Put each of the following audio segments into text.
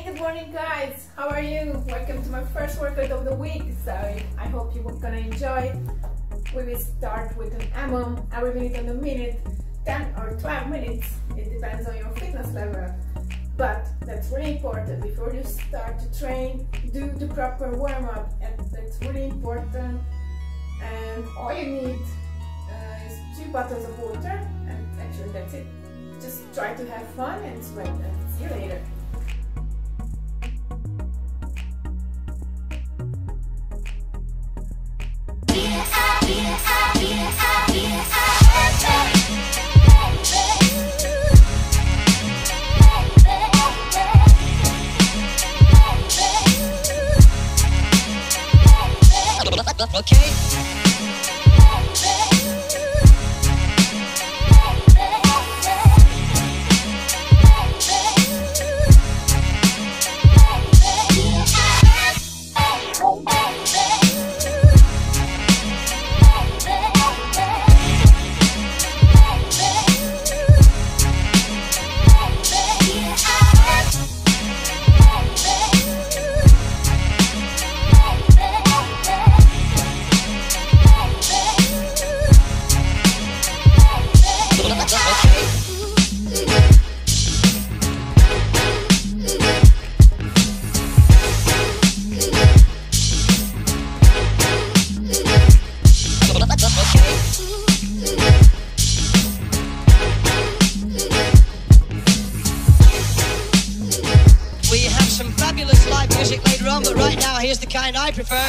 good morning guys, how are you? Welcome to my first workout of the week. So I hope you're gonna enjoy. We will start with an EMOM every minute and a minute, 10 or 12 minutes, it depends on your fitness level. But that's really important. Before you start to train, do the proper warm-up, and that's really important. And all you need is 2 bottles of water, and actually that's it. Just try to have fun and sweat, and see you later. Okay. Live music later on, but right now here's the kind I prefer.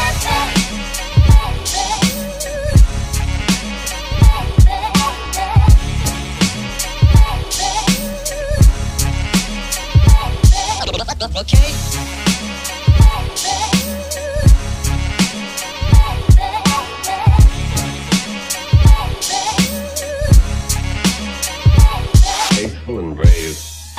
Okay. Faithful and brave.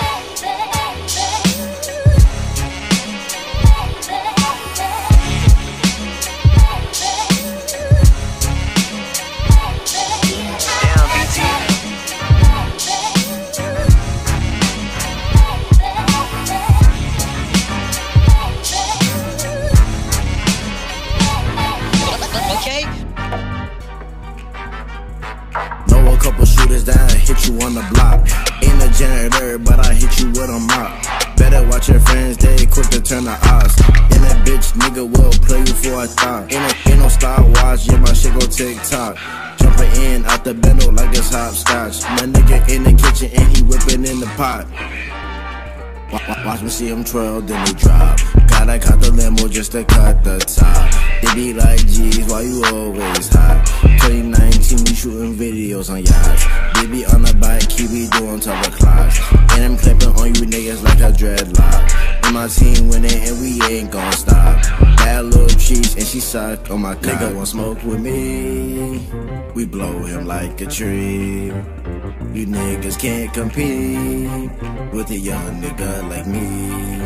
Know a couple shooters that hit you on the block. Ain't a janitor, but I hit you with a mop. Better watch your friends, they quick to turn the odds. And that bitch nigga will play you for a thought. Ain't no style watch, yeah, my shit go TikTok. Jumping in out the bendo like it's hopscotch. My nigga in the kitchen and he whipping in the pot. Watch me see him twirl, then they drop. Gotta cut the limo just to cut the top. They be like, geez, why you always hot? 2019, we shooting videos on yachts. Baby on the bike, keep me doing top clocks. And I'm clipping on you niggas like a dreadlock. And my team winning and we ain't gon' stop. Bad little cheese and she suck on my cock. Nigga want smoke with me, we blow him like a tree. You niggas can't compete with a young nigga like me.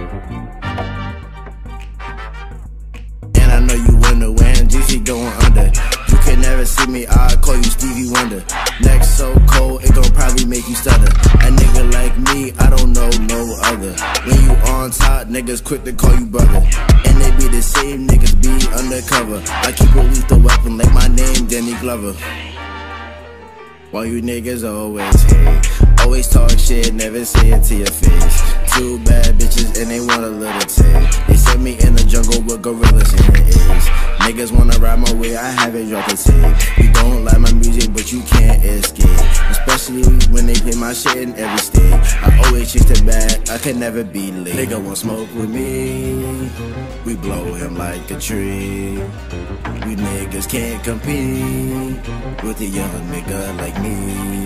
And I know you wonder when GC going under. You can never see me, I call you Stevie Wonder. Neck so cold, it gon' probably make you stutter. A nigga like me, I don't know no other. When you on top, niggas quick to call you brother. And they be the same niggas be undercover. I keep a lethal weapon like my name, Danny Glover. While you niggas always hate, always talk shit, never say it to your face. 2 bad bitches and they want a little taste. They set me in the jungle with gorillas in the eggs. Niggas wanna ride my way, I haven't dropped a tape. You don't like my music, but you can't escape. Especially when they play my shit in every state. I always chase the bag, I can never be late. Nigga want smoke with me, we blow him like a tree. You niggas can't compete with a young nigga like me.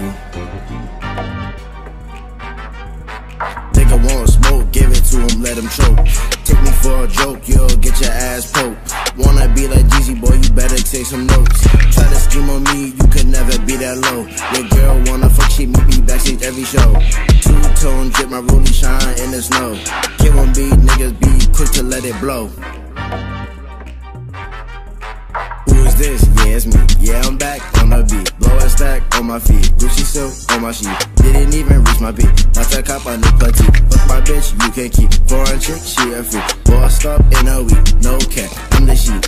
Nigga want smoke, give it to him, let him choke. Take me for a joke, you'll get your ass poked. Wanna be like Jeezy, boy, you better take some notes. Try to scheme on me, you could never be that low. Your girl wanna fuck, she meet me backstage every show. 2-tone drip, my rollie shine in the snow. K1B, niggas be quick to let it blow. Who is this? Yeah, it's me. Yeah, I'm back on the beat. Blow a stack on my feet. Gucci silk on my sheet. Didn't even reach my beat. Watch that cop on the petite. Fuck my bitch, you can keep. Foreign chick, she a freak. Bossed up in a week. No cap, I'm the sheep.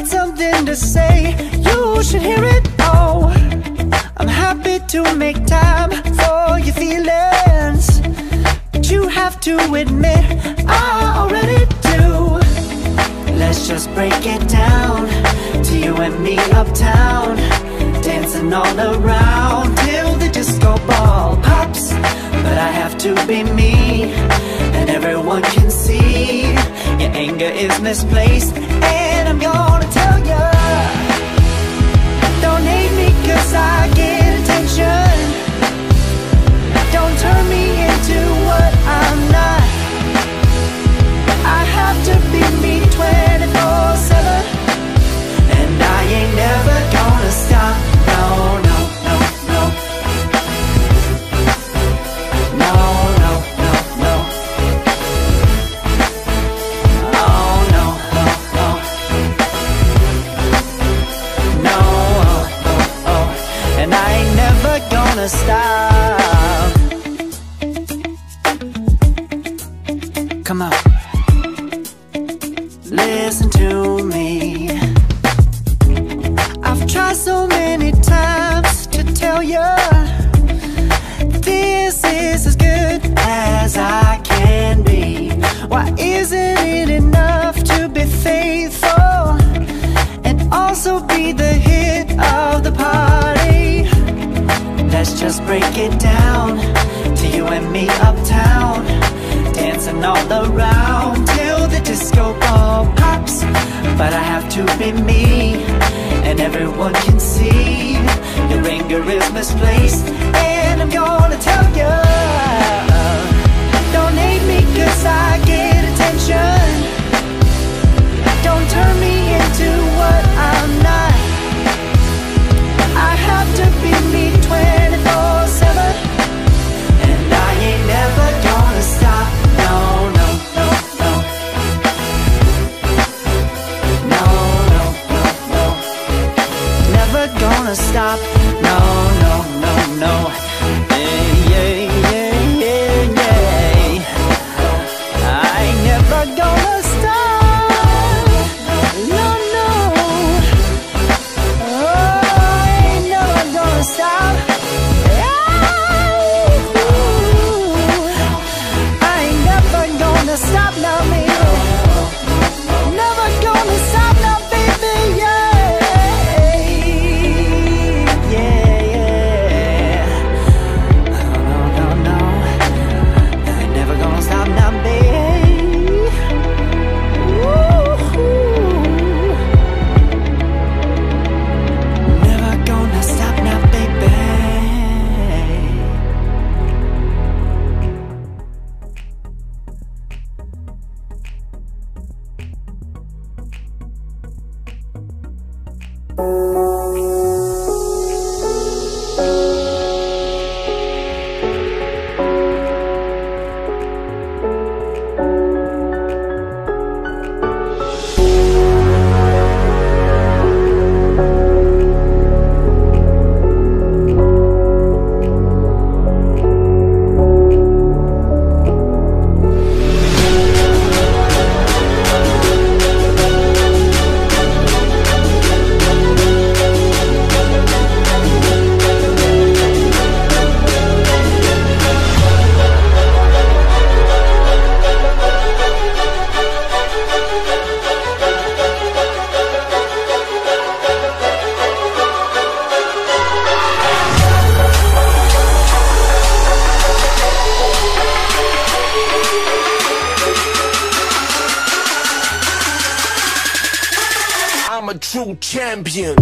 got something to say, you should hear it. Oh, I'm happy to make time for your feelings, but you have to admit I already do. Let's just break it down to you and me uptown, dancing all around till the disco ball pops. But I have to be me, and everyone can see your anger is misplaced. And I'm gonna tell ya, don't hate me cause I get attention. Don't turn me into what I'm not. I have to be me 24/7, and I ain't never gonna stop. No, no, no, no. No, no, no, no. Oh, no, no, no. No, oh, oh, oh. And I ain't never gonna stop. Come on, listen to me. I've tried so many times to tell you this is as good as I can be. Why isn't it enough to be faithful and also be the hit of the party? Let's just break it down to you and me uptown, dancing all around till the disco ball pops. But I have to be me, and everyone can see your anger is misplaced. And I'm gonna tell ya, don't hate me cause I get attention. Don't turn me into what I'm not. I have to be me 24/7, and I ain't never gonna stop. No, no, no, no. No, no, no, no. Never gonna stop. No, no, no, no. Yeah, yeah, yeah, yeah, yeah. I ain't never gonna stop. No, no. Oh, I ain't never gonna stop. I ain't never gonna stop now, me. Never gonna stop now, baby, yeah. Yeah, yeah. No, no, no, no. I ain't never gonna stop now, baby. Woo-hoo. Never gonna stop now, baby. I'm a true champion.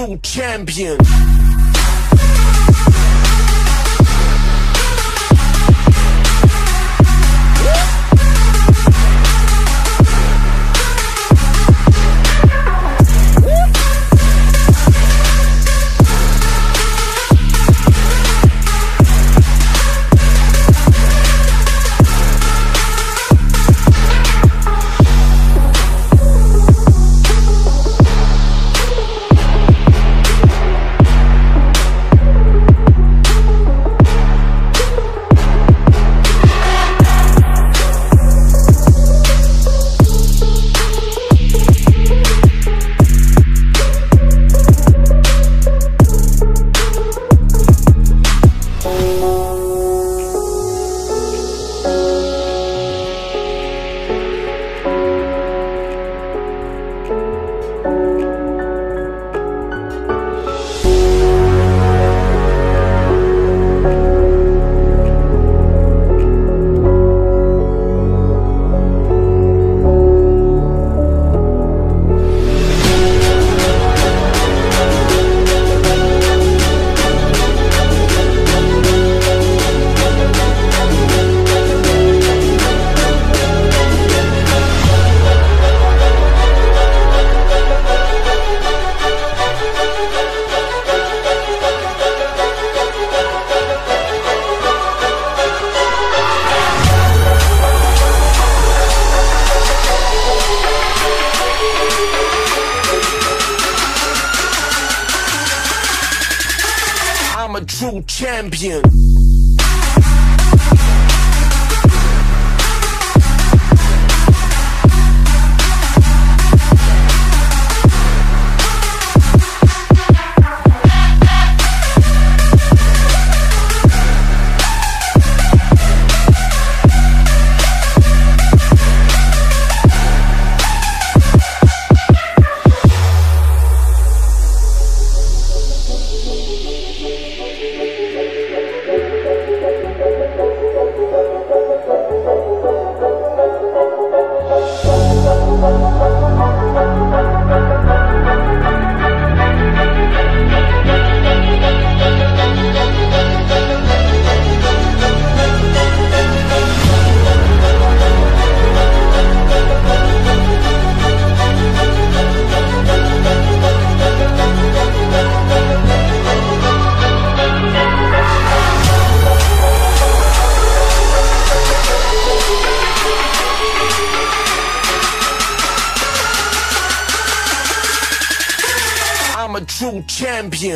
true champion. I'm a true champion. I'm a true champion.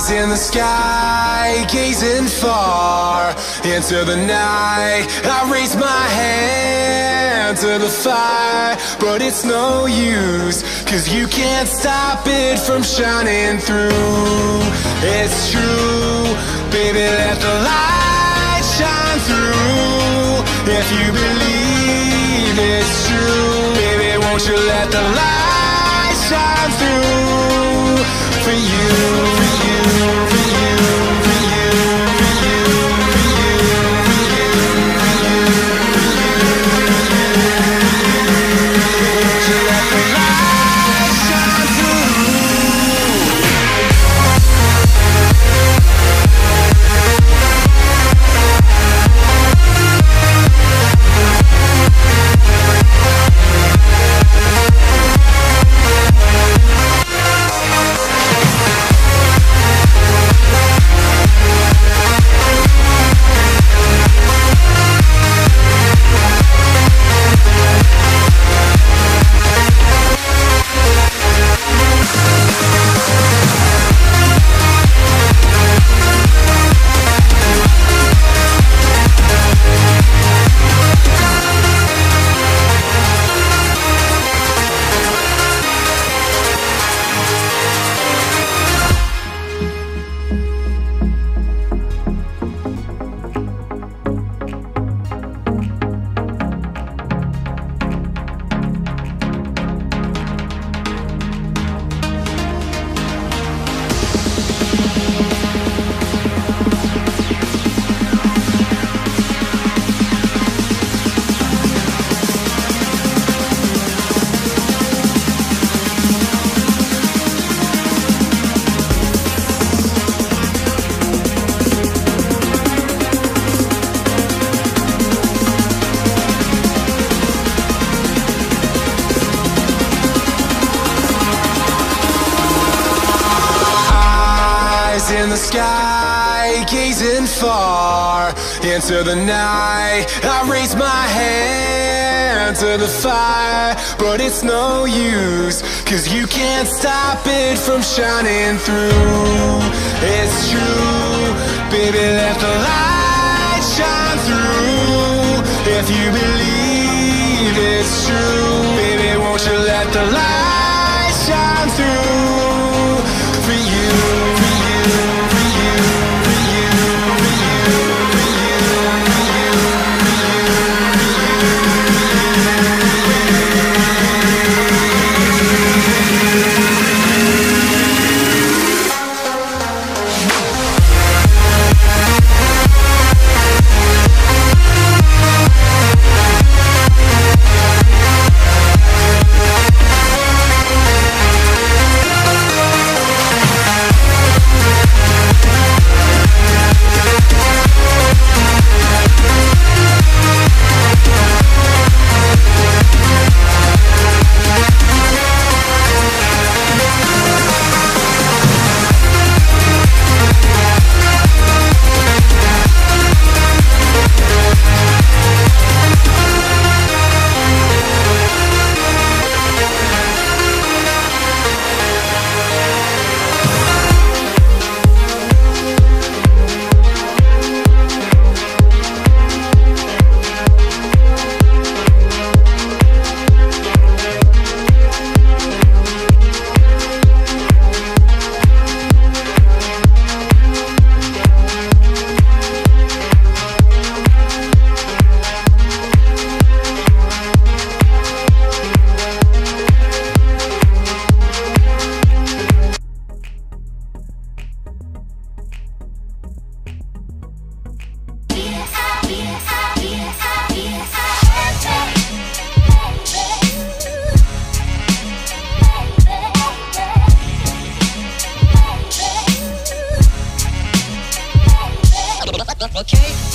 Eyes in the sky, gazing far into the night. I raise my hand to the fire, but it's no use, 'cause you can't stop it from shining through. It's true, baby, let the light shine through. If you believe it's true, baby, won't you let the light shine through for you, for you, for you, for you, for you, for you, for you, won't you let the light shine through? In the sky, gazing far into the night. I raise my hand to the fire, but it's no use, 'cause you can't stop it from shining through. It's true, baby, let the light shine through. If you believe it's true, baby, won't you let the light shine through for you, for you, for you, for you, for you, for you, for you, Okay?